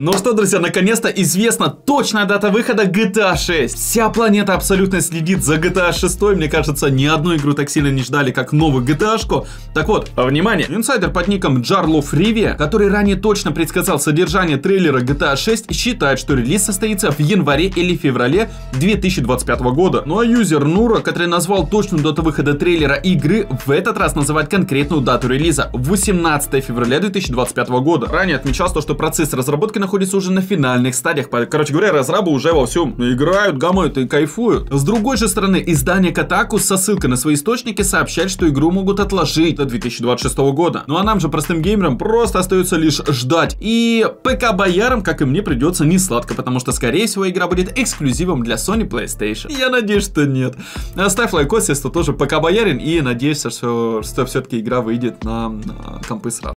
Ну что, друзья, наконец-то известна точная дата выхода GTA 6. Вся планета абсолютно следит за GTA 6. Мне кажется, ни одну игру так сильно не ждали, как новую GTA-шку. Так вот, внимание, инсайдер под ником Джарлов Ривия, который ранее точно предсказал содержание трейлера GTA 6, считает, что релиз состоится в январе или феврале 2025 года. Ну а юзер Нура, который назвал точную дату выхода трейлера игры, в этот раз называет конкретную дату релиза — 18 февраля 2025 года. Ранее отмечалось то, что процесс разработки находится уже на финальных стадиях. Короче говоря, разрабы уже вовсю играют, гамают и кайфуют. С другой же стороны, издание Kotaku со ссылкой на свои источники сообщает, что игру могут отложить до 2026 года. Ну а нам же, простым геймерам, просто остается лишь ждать. И ПК-боярам, как и мне, придется не сладко, потому что, скорее всего, игра будет эксклюзивом для Sony PlayStation. Я надеюсь, что нет. Оставь лайкос, если ты тоже ПК-боярин, и надеюсь, что все-таки игра выйдет на компы сразу.